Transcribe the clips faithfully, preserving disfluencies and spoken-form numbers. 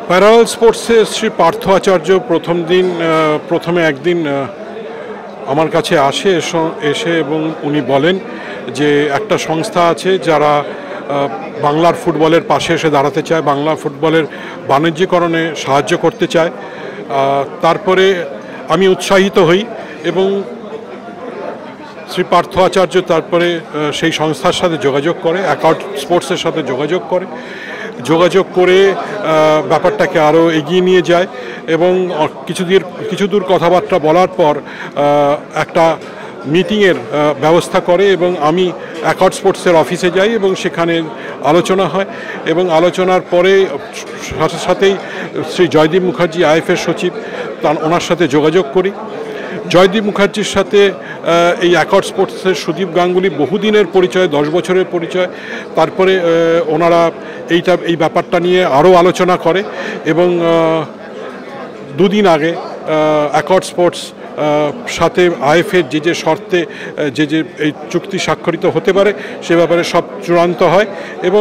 Parallel স্পোর্টসে শ্রী পার্থ আচার্য প্রথম দিন প্রথমে একদিন আমার কাছে আসে এসে এবং উনি বলেন যে একটা সংস্থা আছে যারা বাংলার ফুটবলের পাশে এসে দাঁড়াতে চায়, বাংলা ফুটবলের বাণিজ্যিকরণে সাহায্য করতে চায়। তারপরে আমি উৎসাহিত হই এবং শ্রী পার্থ আচার্য তারপরে সেই সংস্থার সাথে যোগাযোগ করে, অ্যাকাউন্ট স্পোর্টসের সাথে যোগাযোগ করে যোগাযোগ করে ব্যাপারটাকে আরও এগিয়ে নিয়ে যায় এবং কিছু দূর কিছু দূর কথাবার্তা বলার পর একটা মিটিংয়ের ব্যবস্থা করে এবং আমি অ্যাকাউন্ট স্পোর্টসের অফিসে যাই এবং সেখানে আলোচনা হয় এবং আলোচনার পরে সাথে সাথেই শ্রী জয়দীপ মুখার্জি আইএফএর সচিব তার ওনার সাথে যোগাযোগ করি। জয়দীপ মুখার্জির সাথে এই অ্যাকাউন্ট স্পোর্টসের সুদীপ গাঙ্গুলি বহুদিনের পরিচয়, দশ বছরের পরিচয়। তারপরে ওনারা এইটা এই ব্যাপারটা নিয়ে আরও আলোচনা করে এবং দুদিন আগে অ্যাকাউন্ট স্পোর্টস সাথে আইএফএর যে যে শর্তে যে যে এই চুক্তি স্বাক্ষরিত হতে পারে সে ব্যাপারে সব চূড়ান্ত হয় এবং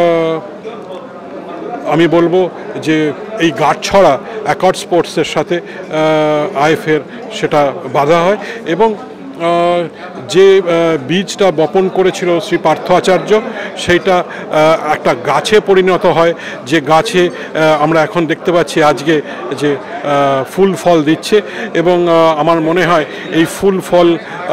আমি বলবো যে এই গাঁটছড়া অ্যাকাউন্ট স্পোর্টসের সাথে আইএফএর সেটা বাধা হয় এবং যে বীজটা বপন করেছিল শ্রী পার্থ আচার্য সেইটা একটা গাছে পরিণত হয়, যে গাছে আমরা এখন দেখতে পাচ্ছি আজকে যে ফুল ফল দিচ্ছে এবং আমার মনে হয় এই ফুল ফল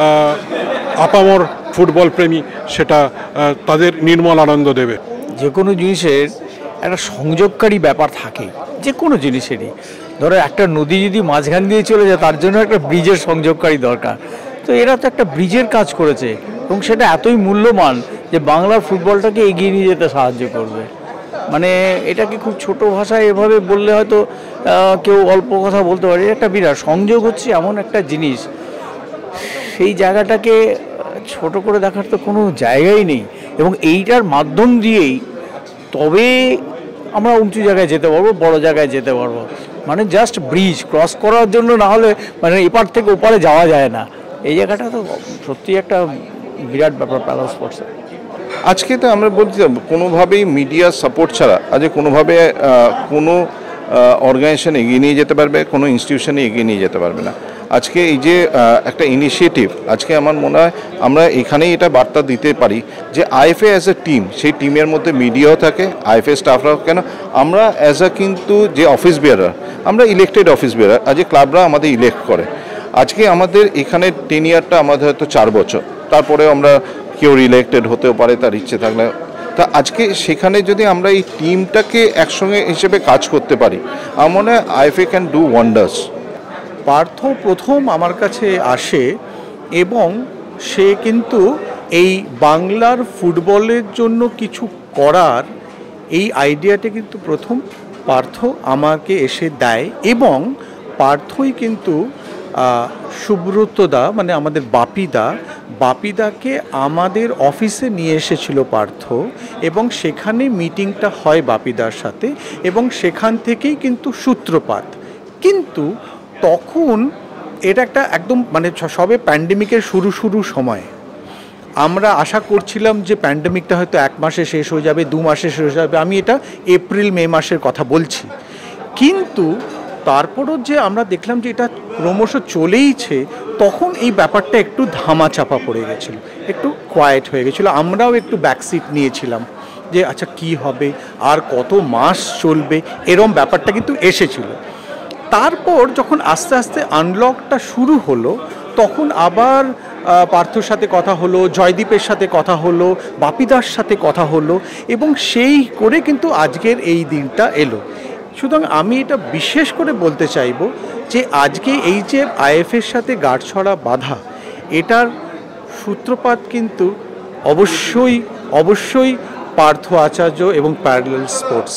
আপামর ফুটবল প্রেমী সেটা তাদের নির্মল আনন্দ দেবে। যে কোনো জিনিসের একটা সংযোগকারী ব্যাপার থাকে, যে কোনো জিনিসেরই। ধরো একটা নদী যদি মাঝখান দিয়ে চলে যায় তার জন্য একটা ব্রিজের সংযোগকারী দরকার। তো এরা তো একটা ব্রিজের কাজ করেছে এবং সেটা এতই মূল্যবান যে বাংলার ফুটবলটাকে এগিয়ে নিয়ে যেতে সাহায্য করবে। মানে এটাকে খুব ছোট ভাষায় এভাবে বললে হয়তো কেউ অল্প কথা বলতে পারে, একটা বিরাট সংযোগ হচ্ছে এমন একটা জিনিস, সেই জায়গাটাকে ছোট করে দেখার তো কোনো জায়গাই নেই এবং এইটার মাধ্যম দিয়েই তবে আমরা উঁচু জায়গায় যেতে পারবো, বড় জায়গায় যেতে পারবো। মানে জাস্ট ব্রিজ ক্রস করার জন্য না হলে মানে এপার থেকে ওপারে যাওয়া যায় না। এই জায়গাটা তো সত্যি একটা বিরাট ব্যাপার প্যারা স্পোর্টসে। আজকে তো আমরা বলতে কোনোভাবেই মিডিয়া সাপোর্ট ছাড়া আজ কোনোভাবে কোনো অর্গানাইজেশন এগিয়ে নিয়ে যেতে পারবে, কোনো ইনস্টিটিউশনে এগিয়ে নিয়ে যেতে পারবে না। আজকে এই যে একটা ইনিশিয়েটিভ, আজকে আমার মনে হয় আমরা এখানেই এটা বার্তা দিতে পারি যে আইএফএ অ্যাজ এ টিম, সেই টিমের মধ্যে মিডিয়াও থাকে, আইএফএ স্টাফরাও, কেন আমরা অ্যাজ আ কিন্তু যে অফিস বিয়ারার, আমরা ইলেক্টেড অফিস বিয়ারার, আজকে ক্লাবরা আমাদের ইলেক্ট করে। আজকে আমাদের এখানে টেনিয়ারটা আমাদের হয়তো চার বছর, তারপরে আমরা কেউ রিইলেক্টেড হতেও পারে তার ইচ্ছে থাকলে। তা আজকে সেখানে যদি আমরা এই টিমটাকে একসঙ্গে হিসেবে কাজ করতে পারি, আমার মনে হয় IFA can do wonders. Partha প্রথম আমার কাছে আসে এবং সে কিন্তু এই বাংলার ফুটবলের জন্য কিছু করার এই আইডিয়াটা কিন্তু প্রথম পার্থ আমাকে এসে দেয় এবং পার্থই কিন্তু সুব্রতদা মানে আমাদের বাপিদা বাপিদাকে আমাদের অফিসে নিয়ে এসেছিল পার্থ এবং সেখানে মিটিংটা হয় বাপিদার সাথে এবং সেখান থেকেই কিন্তু সূত্রপাত। কিন্তু তখন এটা একটা একদম মানে সবে প্যান্ডেমিকের শুরু শুরু সময়, আমরা আশা করছিলাম যে প্যান্ডেমিকটা হয়তো এক মাসে শেষ হয়ে যাবে, দু মাসে শেষ হয়ে যাবে, আমি এটা এপ্রিল মে মাসের কথা বলছি। কিন্তু তারপরও যে আমরা দেখলাম যে এটা ক্রমশ চলেইছে, তখন এই ব্যাপারটা একটু ধামাচাপা পড়ে গেছিলো, একটু কোয়াইট হয়ে গেছিলো। আমরাও একটু ব্যাকসিট নিয়েছিলাম যে আচ্ছা কি হবে, আর কত মাস চলবে, এরম ব্যাপারটা কিন্তু এসেছিল। তারপর যখন আস্তে আস্তে আনলকটা শুরু হলো তখন আবার পার্থর সাথে কথা হলো, জয়দীপের সাথে কথা হলো, বাপিদার সাথে কথা হলো এবং সেই করে কিন্তু আজকের এই দিনটা এলো। সুতরাং আমি এটা বিশেষ করে বলতে চাইব যে আজকে এই যে আইএফএর সাথে গাঁটছড়া বাঁধা, এটার সূত্রপাত কিন্তু অবশ্যই অবশ্যই পার্থ আচার্য এবং প্যারালাল স্পোর্টস।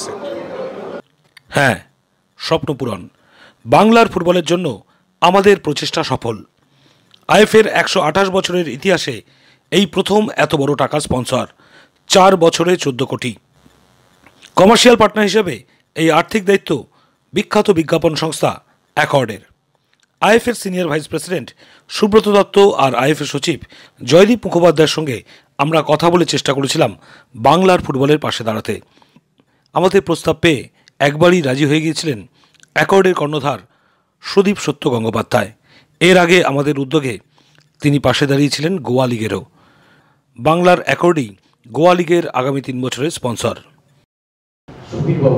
হ্যাঁ, স্বপ্নপূরণ। বাংলার ফুটবলের জন্য আমাদের প্রচেষ্টা সফল। আইএফএর একশো আঠাশ বছরের ইতিহাসে এই প্রথম এত বড় টাকা স্পন্সর, চার বছরে চোদ্দ কোটি। কমার্শিয়াল পার্টনার হিসেবে এই আর্থিক দায়িত্ব বিখ্যাত বিজ্ঞাপন সংস্থা অ্যাকর্ডের। আইএফএর senior vice president Subrata Dutta আর আইএফএ সচিব জয়দীপ মুখোপাধ্যায়ের সঙ্গে আমরা কথা বলে চেষ্টা করেছিলাম বাংলার ফুটবলের পাশে দাঁড়াতে। আমাদের প্রস্তাব পেয়ে একবারই রাজি হয়ে গিয়েছিলেন অ্যাকর্ডের কর্ণধার সুদীপ সত্য গঙ্গোপাধ্যায়। এর আগে আমাদের উদ্যোগে তিনি পাশে দাঁড়িয়েছিলেন গোয়া লিগেরও। বাংলার অ্যাকর্ডই গোয়া লিগের আগামী তিন বছরের স্পন্সর। সুবীরবাবু,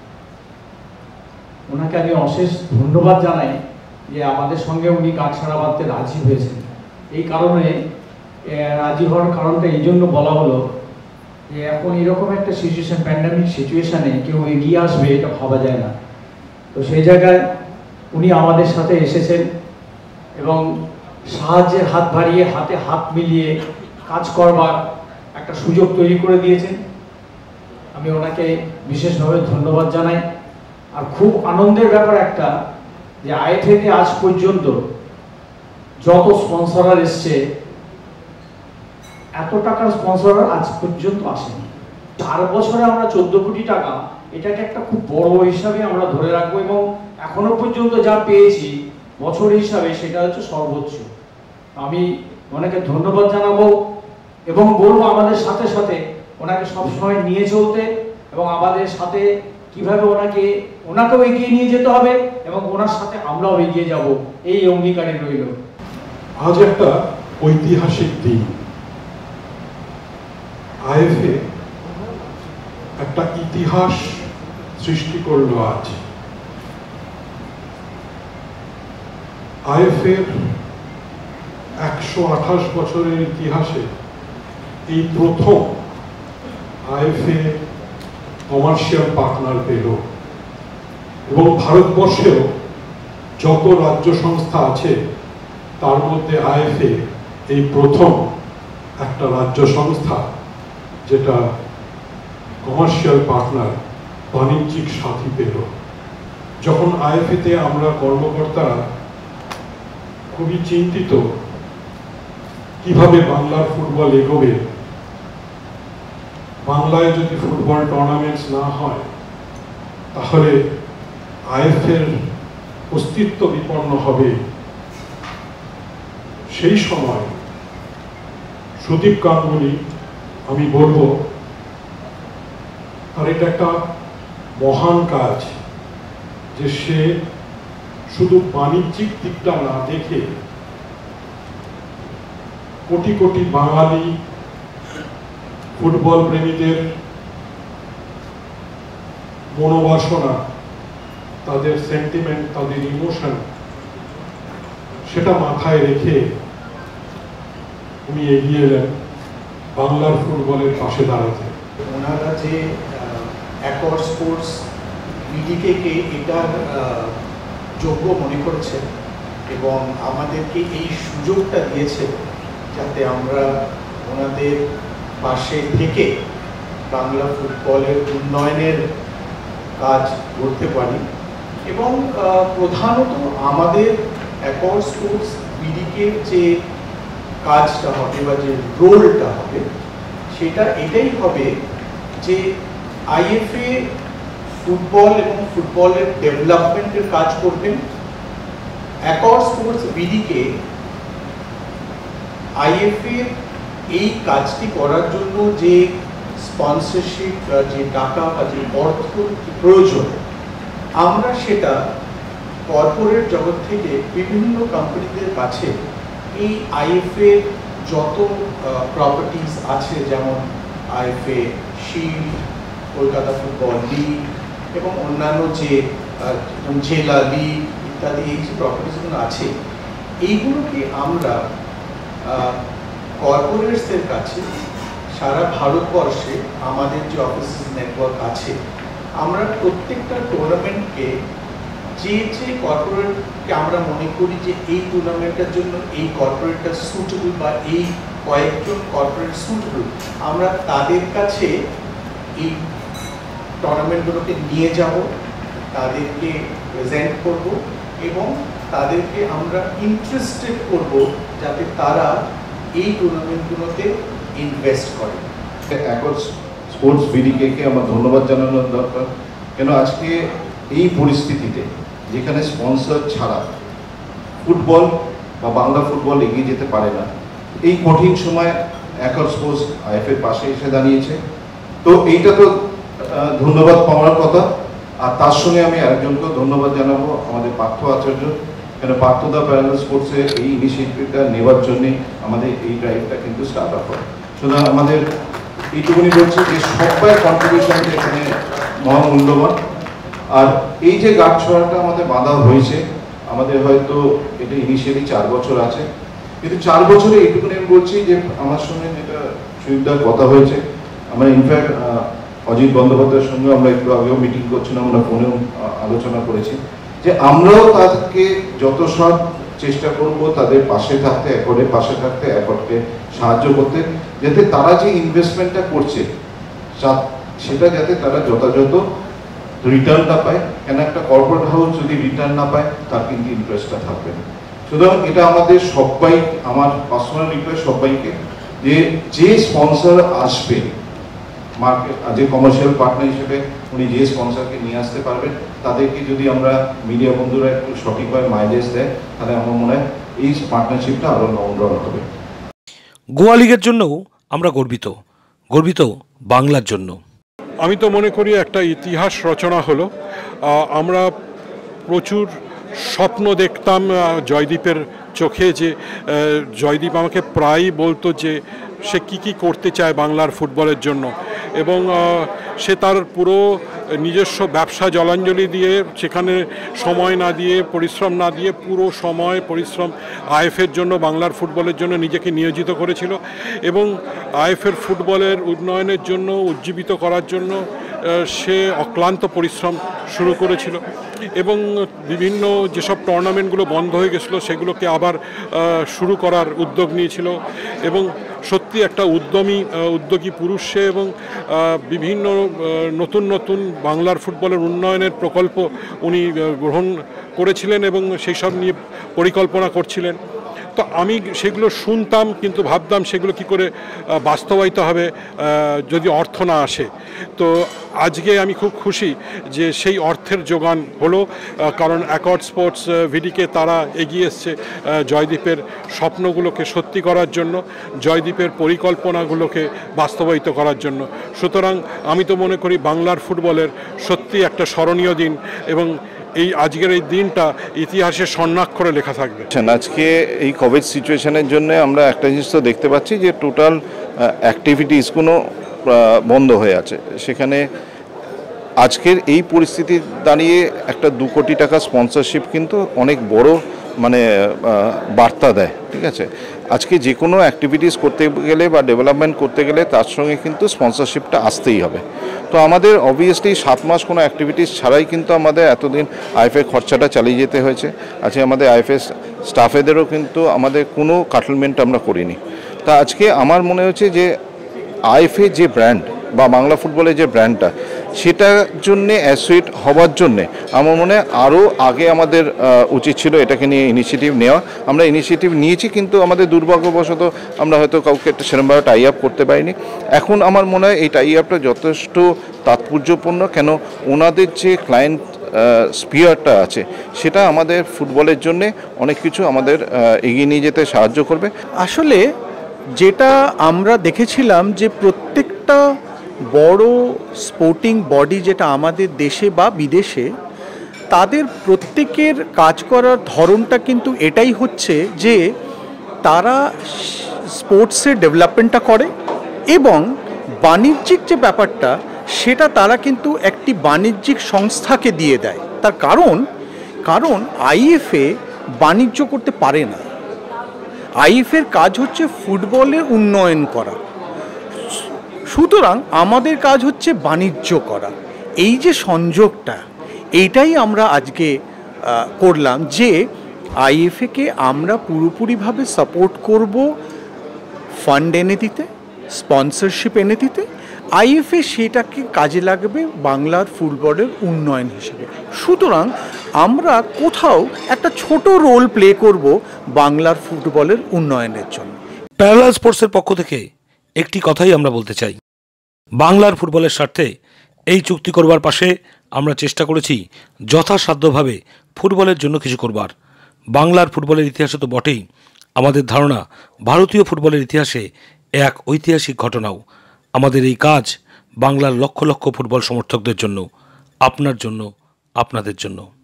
ওনাকে আমি অশেষ ধন্যবাদ জানাই যে আমাদের সঙ্গে উনি কাজ ছাড়া বাঁধতে রাজি হয়েছেন। এই কারণে রাজি হওয়ার কারণটা এই জন্য বলা হলো যে এখন এরকম একটা সিচুয়েশন, প্যান্ডামিক সিচুয়েশানে কেউ এগিয়ে আসবে এটা ভাবা যায় না। তো সেই জায়গায় উনি আমাদের সাথে এসেছেন এবং সাহায্যের হাত বাড়িয়ে হাতে হাত মিলিয়ে কাজ করবার একটা সুযোগ তৈরি করে দিয়েছেন। আমি ওনাকে বিশেষভাবে ধন্যবাদ জানাই। আর খুব আনন্দের ব্যাপার একটা যে আইএফএতে আজ পর্যন্ত যত স্পন্সরার এসছে এত টাকার স্পন্সরার আজ পর্যন্ত আসেনি। চার বছরে আমরা চোদ্দ কোটি টাকা, এটাকে একটা খুব বড় হিসাবে আমরা ধরে রাখবো এবং এখনো পর্যন্ত যা পেয়েছি বছর হিসাবে সেটা হচ্ছে সর্বোচ্চ। আমি ওনাকে ধন্যবাদ জানাবো এবং বলবো আমাদের সাথে সাথে ওনাকে সবসময় নিয়ে চলতে এবং আমাদের সাথে কিভাবে ওনাকে ওনাকেও এগিয়ে নিয়ে যেতে হবে এবং ওনার সাথে আমরাও এগিয়ে যাব, এই অঙ্গীকারে রইল। আজ একটা ঐতিহাসিক দিন। আইএফএ একটা ইতিহাস সৃষ্টি করলো আজ। আইএফএর একশো আঠাশ বছরের ইতিহাসে এই প্রথম আইএফএ কমার্শিয়াল পার্টনার পেল এবং ভারতবর্ষেও যত রাজ্য সংস্থা আছে তার মধ্যে আইএফএ এই প্রথম একটা রাজ্য সংস্থা যেটা কমার্শিয়াল পার্টনার, বাণিজ্যিক সাথী পেল। যখন আইএফএতে আমরা কর্মকর্তারা খুবই চিন্তিত কিভাবে বাংলার ফুটবল এগোবে, বাংলায় যদি ফুটবল টুর্নামেন্টস না হয় তাহলে আইএফএর অস্তিত্ব বিপন্ন হবে, সেই সময় সুদীপ গাঙ্গুলি, আমি বলবো আর এটা একটা মহান কাজ যে সে শুধু বাণিজ্যিক দিকটা না দেখে কোটি কোটি বাঙালি ফুটবল প্রেমীদের মনোবাসনা, তাদের সেন্টিমেন্ট, তাদের ইমোশন, সেটা মাথায় রেখে উনি এগিয়ে এলেন বাংলার ফুটবলের পাশে দাঁড়াতে। ওনারা যে অ্যাকর্ড স্পোর্টস বিডিকে এটার যোগ্য মনে করেছেন এবং আমাদেরকে এই সুযোগটা দিয়েছে যাতে আমরা ওনাদের পাশে থেকে বাংলা ফুটবলের উন্নয়নের কাজ করতে পারি এবং প্রধানত আমাদের অ্যাকর্ড স্পোর্টস বিডিকে যে কাজটা হবে বা যে রোলটা হবে সেটা এটাই হবে যে আইএফএ ফুটবল এবং ফুটবলের ডেভেলপমেন্টের কাজ করবেন, অ্যাকর্ড স্পোর্টস বিডিকে আইএফএ এই কাজটি করার জন্য যে স্পন্সরশিপ, যে টাকা বা যে অর্থ প্রয়োজন, আমরা সেটা কর্পোরেট জগৎ থেকে বিভিন্ন কোম্পানিদের কাছে এই আইএফএ যত প্রপার্টিজ আছে যেমন IFA shield, Kolkata football league এবং অন্যান্য যে জেলা লিগ ইত্যাদি এই যে প্রপার্টিজগুলো আছে, এইগুলোকে আমরা কর্পোরেটসদের কাছে সারা ভারতবর্ষে আমাদের যে অফিস নেটওয়ার্ক আছে, আমরা প্রত্যেকটা টুর্নামেন্টকে যে যে কর্পোরেটকে আমরা মনে করি যে এই টুর্নামেন্টের জন্য এই কর্পোরেটটা সুটেবল বা এই কয়েকজন কর্পোরেট সুটেবল, আমরা তাদের কাছে এই টুর্নামেন্টগুলোকে নিয়ে যাব, তাদেরকে প্রেজেন্ট করব এবং তাদেরকে আমরা ইন্টারেস্টেড করব যাতে তারা এই টুর্নামেন্টগুলোতে ইনভেস্ট করে। অ্যাকর্ড স্পোর্টস বিডিকে আমার ধন্যবাদ জানানোর দরকার, কেন আজকে এই পরিস্থিতিতে যেখানে স্পন্সর ছাড়া ফুটবল বা বাংলা ফুটবল এগিয়ে যেতে পারে না, এই কঠিন সময় অ্যাকর্ড স্পোর্টস আইএফএর পাশে এসে দাঁড়িয়েছে। তো এইটা তো ধন্যবাদ পাওয়ার কথা। আর তার সঙ্গে আমি আরেকজনকেও ধন্যবাদ জানাবো, আমাদের পার্থ আচার্য, কেন পার্থদা প্যারালাল স্পোর্টসে এই ইনিশিয়েটিভটা নেওয়ার জন্যে আমাদের এই ড্রাইভটা কিন্তু স্টার্ট আপ হয়। সুতরাং আমাদের এইটুকুনি বলছি যে সবাই কন্ট্রিবিউশনটা এখানে মহামূল্যবান। আর এই যে গাছ ছড়াটা আমাদের বাঁধা হয়েছে, আমাদের হয়তো এটা ইনিশিয়ালি চার বছর আছে, কিন্তু চার বছরে এইটুকুনি আমি বলছি যে আমার সঙ্গে যেটা সুবিধার কথা হয়েছে, আমরা ইনফ্যাক্ট অজিত বন্দ্যোপাধ্যায়ের সঙ্গে আমরা একটু আগেও মিটিং করছিলাম, আমরা ফোনেও আলোচনা করেছি যে আমরাও তাদেরকে যত সব চেষ্টা করব তাদের পাশে থাকতে, একরের পাশে থাকতে, একরকে সাহায্য করতে, যাতে তারা যে ইনভেস্টমেন্টটা করছে সেটা যাতে তারা যথাযথ রিটার্নটা পায়। কেন একটা কর্পোরেট হাউস যদি রিটার্ন না পায় তার কিন্তু ইন্টারেস্টটা থাকবে না। সুতরাং এটা আমাদের সবাই, আমার পার্সোনাল রিকোয়েস্ট সবাইকে, যে যে স্পন্সর আসবে মার্কেট, যে কমার্শিয়াল পার্টনার হিসেবে উনি যে স্পন্সরকে নিয়ে আসতে পারবেন, তাদেরকে যদি আমরা মিডিয়া বন্ধুরা একটু সঠিকভাবে মাইলেজ দেয়, তাহলে আমার মনে হয় এই পার্টনারশিপটা আরও লং রান হবে। গোয়া লিগের জন্যও আমরা গর্বিত, গর্বিত বাংলার জন্য। আমি তো মনে করি একটা ইতিহাস রচনা হলো। আমরা প্রচুর স্বপ্ন দেখতাম জয়দীপের চোখে, যে জয়দীপ আমাকে প্রায়ই বলতো যে সে কী কী করতে চায় বাংলার ফুটবলের জন্য, এবং সে তার পুরো নিজস্ব ব্যবসা জলাঞ্জলি দিয়ে, সেখানে সময় না দিয়ে, পরিশ্রম না দিয়ে, পুরো সময় পরিশ্রম আইএফের জন্য, বাংলার ফুটবলের জন্য নিজেকে নিয়োজিত করেছিল, এবং আইএফের ফুটবলের উন্নয়নের জন্য, উজ্জীবিত করার জন্য সে অক্লান্ত পরিশ্রম শুরু করেছিল, এবং বিভিন্ন যেসব টুর্নামেন্টগুলো বন্ধ হয়ে গেছিলো সেগুলোকে আবার শুরু করার উদ্যোগ নিয়েছিল, এবং সত্যি একটা উদ্যমী উদ্যোগী পুরুষ সে, এবং বিভিন্ন নতুন নতুন বাংলার ফুটবলের উন্নয়নের প্রকল্প উনি গ্রহণ করেছিলেন এবং সেই সব নিয়ে পরিকল্পনা করছিলেন। তো আমি সেগুলো শুনতাম, কিন্তু ভাবতাম সেগুলো কি করে বাস্তবায়িত হবে যদি অর্থ না আসে। তো আজকে আমি খুব খুশি যে সেই অর্থের যোগান হলো, কারণ অ্যাকর্ড স্পোর্টস ভিডিকে তারা এগিয়ে এসছে জয়দীপের স্বপ্নগুলোকে সত্যি করার জন্য, জয়দীপের পরিকল্পনাগুলোকে বাস্তবায়িত করার জন্য। সুতরাং আমি তো মনে করি বাংলার ফুটবলের সত্যি একটা স্মরণীয় দিন, এবং এই আজকের এই দিনটা ইতিহাসে স্বর্ণাক্ষরে লেখা থাকবে। আজকে এই কোভিড সিচুয়েশনের জন্য আমরা একটা জিনিস তো দেখতে পাচ্ছি যে টোটাল অ্যাক্টিভিটিসগুলো বন্ধ হয়ে আছে। সেখানে আজকের এই পরিস্থিতি দাঁড়িয়ে একটা দু কোটি টাকা স্পন্সরশিপ কিন্তু অনেক বড় মানে বার্তা দেয়। ঠিক আছে, আজকে যে কোনো অ্যাক্টিভিটিস করতে গেলে বা ডেভেলপমেন্ট করতে গেলে তার সঙ্গে কিন্তু স্পন্সরশিপটা আসতেই হবে। তো আমাদের অবভিয়াসলি সাত মাস কোনো অ্যাক্টিভিটিস ছাড়াই কিন্তু আমাদের এতদিন আইএফএ খরচাটা চালিয়ে যেতে হয়েছে। আজকে আমাদের আইএফএ স্টাফেদেরও কিন্তু আমাদের কোনো কাটলমেন্ট আমরা করিনি। তা আজকে আমার মনে হচ্ছে যে আইএফএ যে ব্র্যান্ড বা বাংলা ফুটবলের যে ব্র্যান্ডটা, সেটার জন্যে অ্যাসোসিয়েট হওয়ার জন্যে আমার মনে হয় আরও আগে আমাদের উচিত ছিল এটাকে নিয়ে ইনিশিয়েটিভ নেওয়া। আমরা ইনিশিয়েটিভ নিয়েছি, কিন্তু আমাদের দুর্ভাগ্যবশত আমরা হয়তো কাউকে একটা সেরকমভাবে টাই আপ করতে পারিনি। এখন আমার মনে হয় এই টাই আপটা যথেষ্ট তাৎপর্যপূর্ণ, কেন ওনাদের যে ক্লায়েন্ট স্পিয়ারটা আছে সেটা আমাদের ফুটবলের জন্যে অনেক কিছু আমাদের এগিয়ে নিয়ে যেতে সাহায্য করবে। আসলে যেটা আমরা দেখেছিলাম যে প্রত্যেকটা বড় স্পোর্টিং বডি যেটা আমাদের দেশে বা বিদেশে, তাদের প্রত্যেকের কাজ করার ধরনটা কিন্তু এটাই হচ্ছে যে তারা স্পোর্টসের ডেভেলপমেন্টটা করে, এবং বাণিজ্যিক যে ব্যাপারটা সেটা তারা কিন্তু একটি বাণিজ্যিক সংস্থাকে দিয়ে দেয়। তার কারণ কারণ আইএফএ বাণিজ্য করতে পারে না। আইএফএর কাজ হচ্ছে ফুটবলের উন্নয়ন করা, সুতরাং আমাদের কাজ হচ্ছে বাণিজ্য করা। এই যে সংযোগটা, এইটাই আমরা আজকে করলাম যে আইএফএকে আমরা পুরোপুরিভাবে সাপোর্ট করব, ফান্ড এনে দিতে, স্পন্সরশিপ এনে দিতে। আইএফএ সেটাকে কাজে লাগবে বাংলার ফুটবলের উন্নয়ন হিসেবে। সুতরাং আমরা কোথাও একটা ছোট রোল প্লে করব বাংলার ফুটবলের উন্নয়নের জন্য। প্যারালাল স্পোর্টসের পক্ষ থেকে একটি কথাই আমরা বলতে চাই, বাংলার ফুটবলের স্বার্থে এই চুক্তি করবার পাশে আমরা চেষ্টা করেছি যথাসাধ্যভাবে ফুটবলের জন্য কিছু করবার। বাংলার ফুটবলের ইতিহাসে তো বটেই, আমাদের ধারণা ভারতীয় ফুটবলের ইতিহাসে এক ঐতিহাসিক ঘটনাও। আমাদের এই কাজ বাংলার লক্ষ লক্ষ ফুটবল সমর্থকদের জন্য। আপনার জন্য, আপনাদের জন্য।